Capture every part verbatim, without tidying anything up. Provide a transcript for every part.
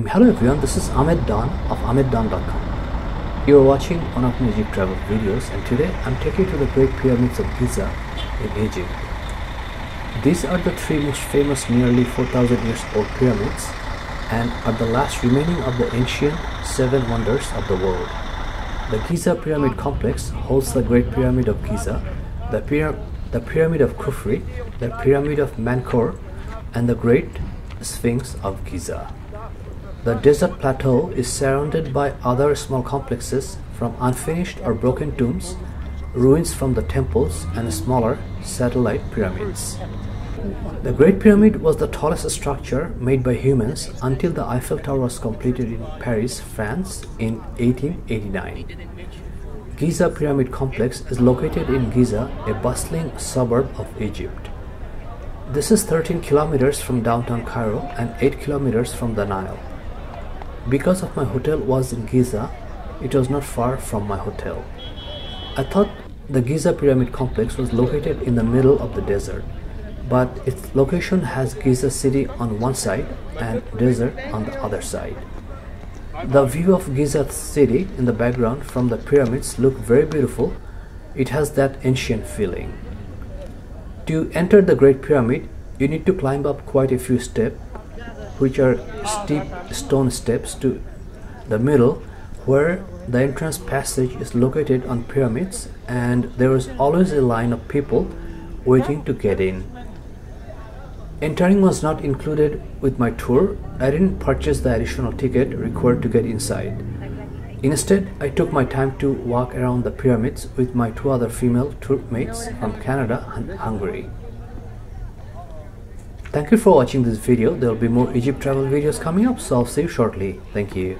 Um, hello everyone, this is Ahmed Dan of ahmed dan dot com. You are watching one of my Egypt travel videos, and today I'm taking you to the Great Pyramids of Giza in Egypt. These are the three most famous nearly four thousand years old pyramids and are the last remaining of the ancient seven wonders of the world. The Giza Pyramid Complex holds the Great Pyramid of Giza, the, pyra the Pyramid of Khufri, the Pyramid of Menkaure, and the Great Sphinx of Giza. The desert plateau is surrounded by other small complexes from unfinished or broken tombs, ruins from the temples, and smaller satellite pyramids. The Great Pyramid was the tallest structure made by humans until the Eiffel Tower was completed in Paris, France in eighteen eighty-nine. Giza Pyramid Complex is located in Giza, a bustling suburb of Egypt. This is thirteen kilometers from downtown Cairo and eight kilometers from the Nile. Because of my hotel was in Giza, it was not far from my hotel. I thought the Giza Pyramid Complex was located in the middle of the desert, but its location has Giza city on one side and desert on the other side. The view of Giza city in the background from the pyramids look very beautiful. It has that ancient feeling. To enter the Great Pyramid, you need to climb up quite a few steps, which are steep stone steps to the middle, where the entrance passage is located on pyramids, and there is always a line of people waiting to get in. Entering was not included with my tour. I didn't purchase the additional ticket required to get inside. Instead, I took my time to walk around the pyramids with my two other female tour mates from Canada and Hungary. Thank you for watching this video. There will be more Egypt travel videos coming up, so I'll see you shortly. Thank you.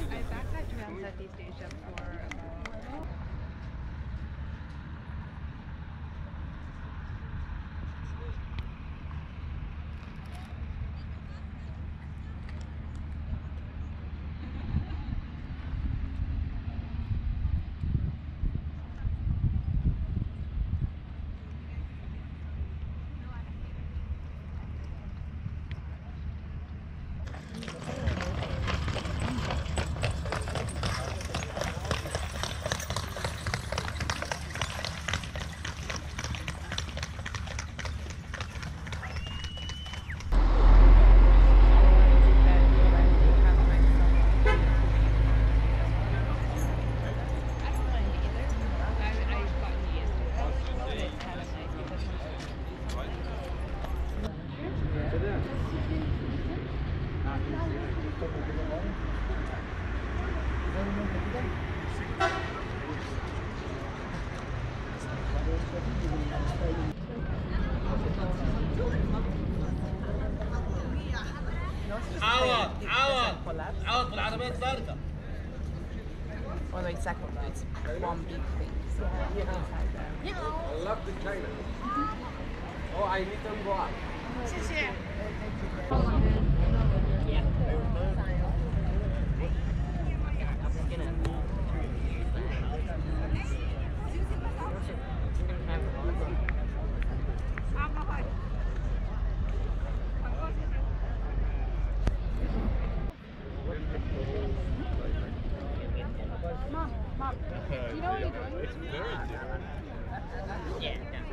عوض عوض عوض بالعربية الزرقاء. Although exactly, it's one big thing. I love the China. Oh, I need them go up. 谢谢。Mom, Mom, do you know what you're doing? It's very different. Yeah.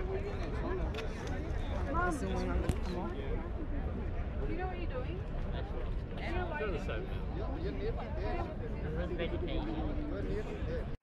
Mom, zooming on the camera. Do you know what you're doing? Do you know why you're doing? Vegetation.